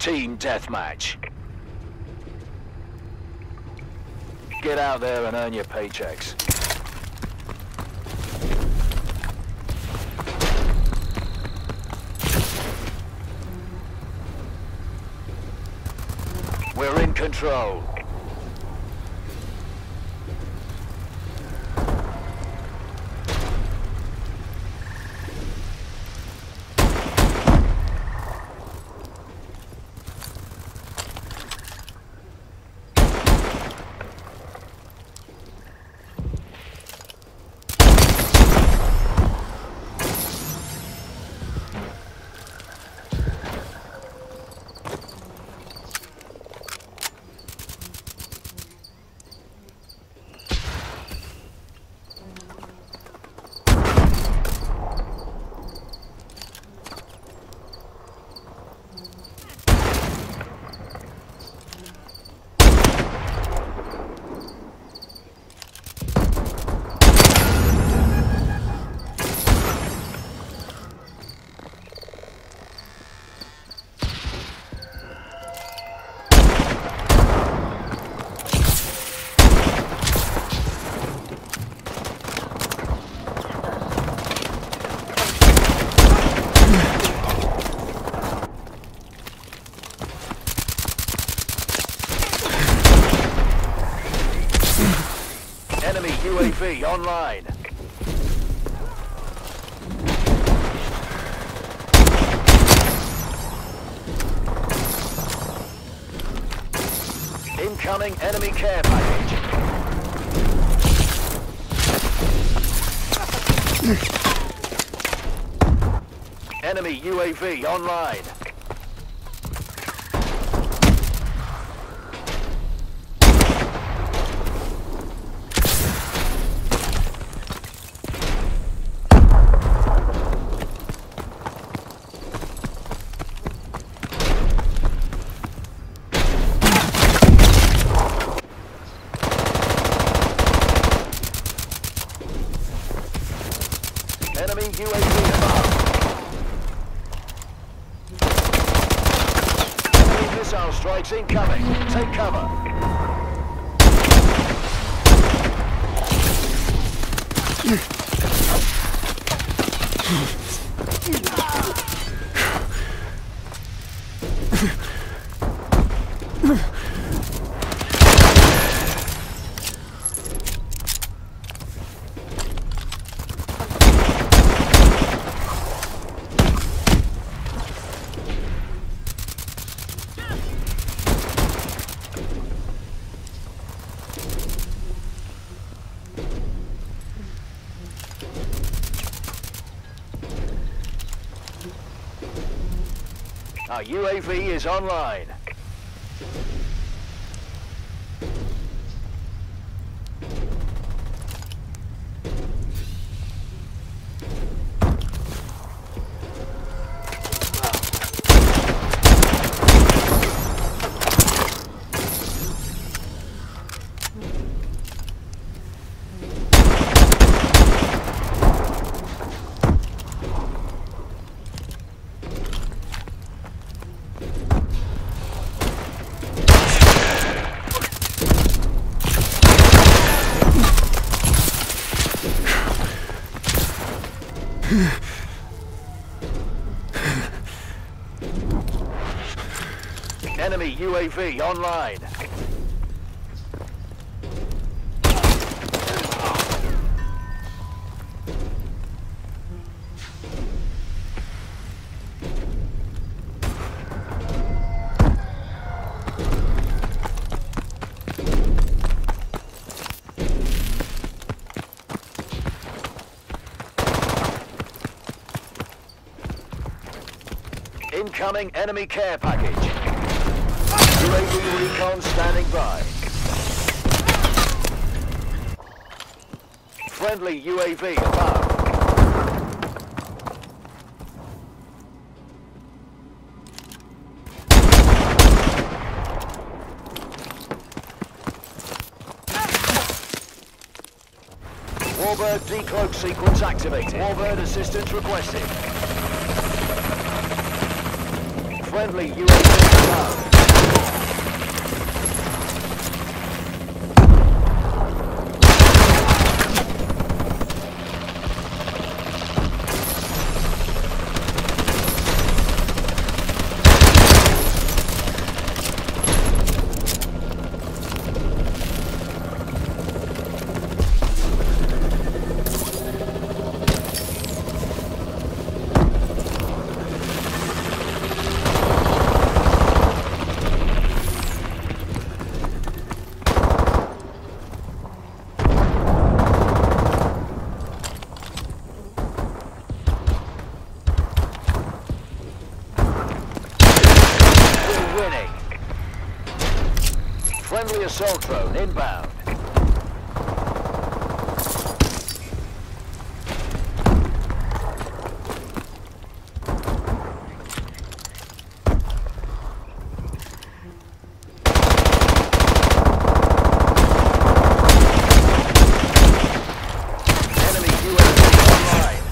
Team deathmatch. Get out there and earn your paychecks. We're in control. Enemy UAV online. Incoming enemy care package. Enemy UAV online. Enemy UAV above. Enemy missile strikes incoming. Take cover. Our UAV is online. Enemy UAV online. Incoming enemy care package. UAV recon standing by. Friendly UAV above. Warbird decloak sequence activated. Warbird assistance requested. Friendly UAV above. Friendly assault drone inbound. Enemy UAV online.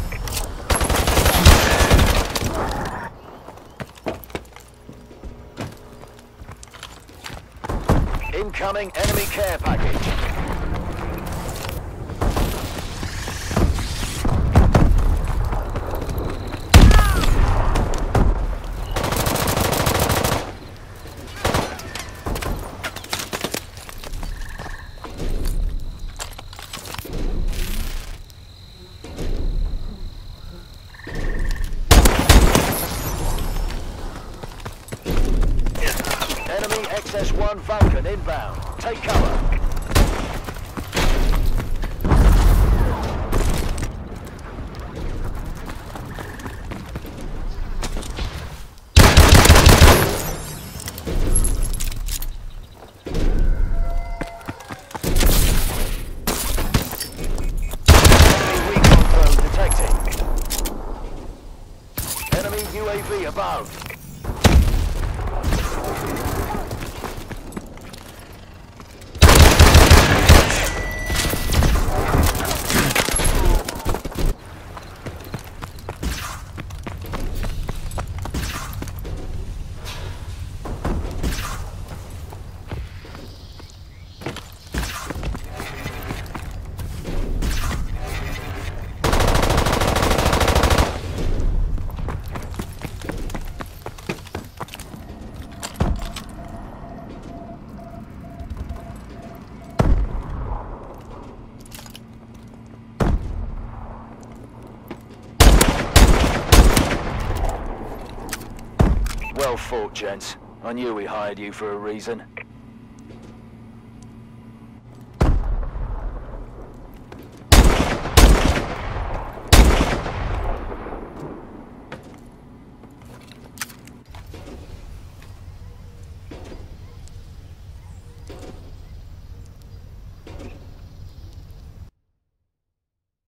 Incoming enemy care package. Enemy XS-1 Vulcan inbound. Take cover. Enemy recon drone detected. Enemy UAV above. Well fought, gents. I knew we hired you for a reason.